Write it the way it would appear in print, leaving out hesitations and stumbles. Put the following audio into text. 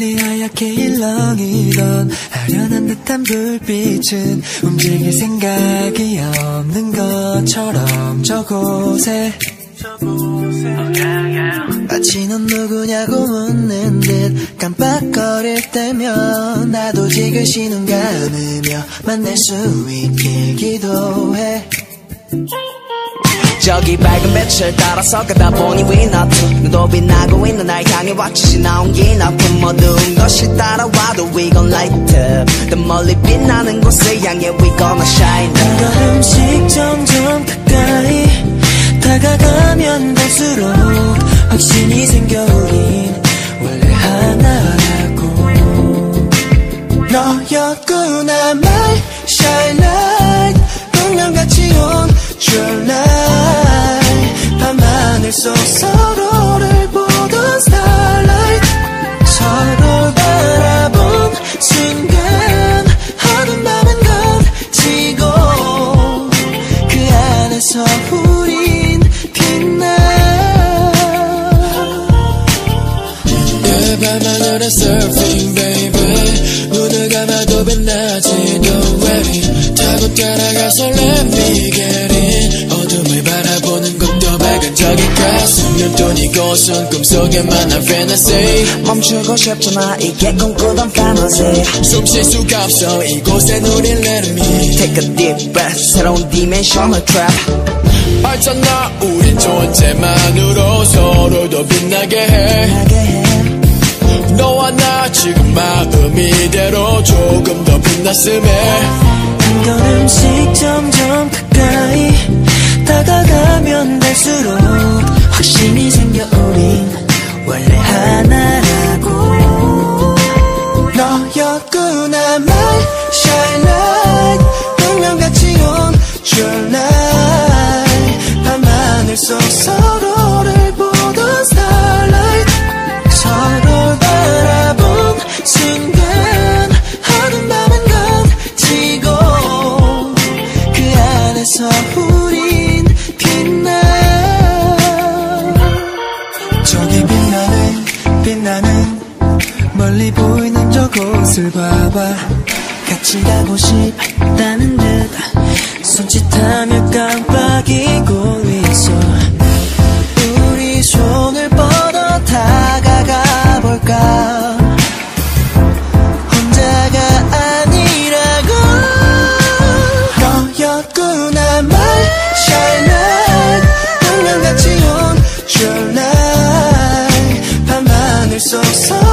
멀리 하얗게 일렁이던 아련한 듯한 불빛은 움직일 생각이 없는 것처럼 저곳에 마치 넌 누구냐고 묻는 듯 깜빡거릴 때면 나도 지그시 눈 감으며 만날 수 있길 기도해. 저기 밝은 빛을 따라서 가다 보니 we not two. 눈도 빛나고 있는 날 향해 왁짓이 나온 긴 아픔 어두운 것이 따라와도 we gon' light up. 더 멀리 빛나는 곳을 향해 we gonna shine up. 한 걸음씩 점점 가까이 다가가면 갈수록 확신이 생겨 우린 원래 하나라고. 너였구나 my shine light. 운명같이 온 your light. 밤하늘 속 서로를 보던 starlight. 서로 바라본 순간 어두운 밤은 거치고 그 안에서 우린 빛나. 그 밤하늘에 surfing baby. 눈을 감아도 빛나지 don't worry. 타고 따라가서 let me get in. 어둠을 바라보는 것도 밝은 저기 가슴 돈 이곳은 꿈속에만 한 fantasy. 멈추고 싶지만 이게 꿈꾸던 fantasy. 숨 쉴 수가 없어 이곳엔 우린 let me take a deep breath. 새로운 dimensional trap. 알잖아 우린 존재만으로 서로 더 빛나게 해. 너와 나 지금 마음 이대로 조금 더 빛났음에. 한 걸음씩 점점 가까이 다가가면 갈수록 확신이 생겨 우린 원래 하나라고. 너였구나 my shine light. 운명같이 온 your light. 밤하늘 속 서로를 보던 starlight. 서로 바라본 순간 어두운 밤은 거치고 그 안에서 우린 빛나. 저기 빛나는 멀리 보이는 저곳을 봐봐. 같이 가고 싶다는 듯 손짓하며 깜빡이고 있어. 우리 손을 뻗어 다가가 볼까. 혼자가 아니라고. 너였구나 my shine light. 운명같이 온 your light. 밤하늘 속